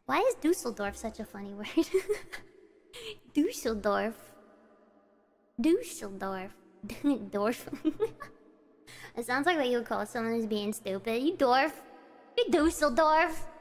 Why is Düsseldorf such a funny word? Düsseldorf. Düsseldorf. Dorf. It sounds like what you would call someone who's being stupid. You dorf. You Düsseldorf.